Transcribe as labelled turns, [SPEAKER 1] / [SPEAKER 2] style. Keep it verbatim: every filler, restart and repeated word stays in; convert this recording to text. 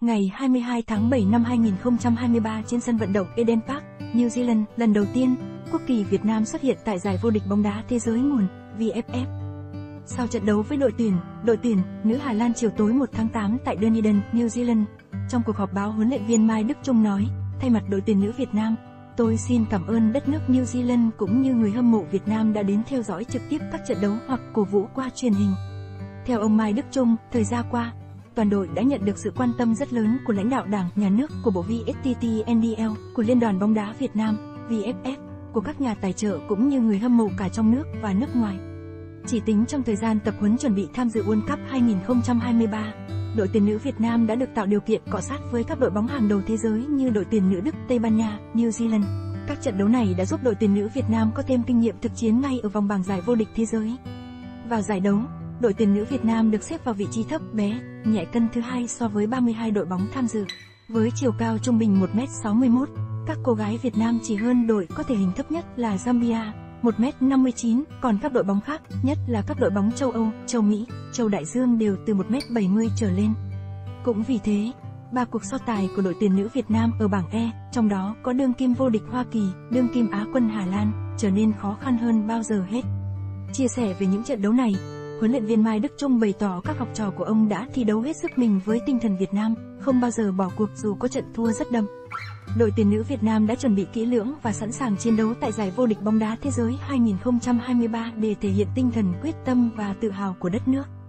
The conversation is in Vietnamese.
[SPEAKER 1] Ngày hai mươi hai tháng bảy năm hai nghìn không trăm hai mươi ba trên sân vận động Eden Park, New Zealand, lần đầu tiên, quốc kỳ Việt Nam xuất hiện tại giải vô địch bóng đá thế giới nguồn vê ép ép. Sau trận đấu với đội tuyển, đội tuyển nữ Hà Lan chiều tối một tháng tám tại Dunedin, New Zealand, trong cuộc họp báo huấn luyện viên Mai Đức Chung nói, thay mặt đội tuyển nữ Việt Nam, tôi xin cảm ơn đất nước New Zealand cũng như người hâm mộ Việt Nam đã đến theo dõi trực tiếp các trận đấu hoặc cổ vũ qua truyền hình. Theo ông Mai Đức Chung, thời gian qua, toàn đội đã nhận được sự quan tâm rất lớn của lãnh đạo Đảng, Nhà nước, của Bộ vê ét tê tê en đê lờ, của Liên đoàn bóng đá Việt Nam, vê ép ép, của các nhà tài trợ cũng như người hâm mộ cả trong nước và nước ngoài. Chỉ tính trong thời gian tập huấn chuẩn bị tham dự World Cup hai nghìn không trăm hai mươi ba, đội tuyển nữ Việt Nam đã được tạo điều kiện cọ sát với các đội bóng hàng đầu thế giới như đội tuyển nữ Đức, Tây Ban Nha, New Zealand. Các trận đấu này đã giúp đội tuyển nữ Việt Nam có thêm kinh nghiệm thực chiến ngay ở vòng bảng giải vô địch thế giới. Vào giải đấu, đội tuyển nữ Việt Nam được xếp vào vị trí thấp bé, nhẹ cân thứ hai so với ba mươi hai đội bóng tham dự. Với chiều cao trung bình một mét sáu mươi mốt, các cô gái Việt Nam chỉ hơn đội có thể hình thấp nhất là Zambia, một mét năm mươi chín, còn các đội bóng khác, nhất là các đội bóng châu Âu, châu Mỹ, châu Đại Dương đều từ một mét bảy mươi trở lên. Cũng vì thế, ba cuộc so tài của đội tuyển nữ Việt Nam ở bảng E, trong đó có đương kim vô địch Hoa Kỳ, đương kim Á quân Hà Lan, trở nên khó khăn hơn bao giờ hết. Chia sẻ về những trận đấu này, huấn luyện viên Mai Đức Chung bày tỏ các học trò của ông đã thi đấu hết sức mình với tinh thần Việt Nam, không bao giờ bỏ cuộc dù có trận thua rất đậm. Đội tuyển nữ Việt Nam đã chuẩn bị kỹ lưỡng và sẵn sàng chiến đấu tại giải vô địch bóng đá thế giới hai nghìn không trăm hai mươi ba để thể hiện tinh thần quyết tâm và tự hào của đất nước.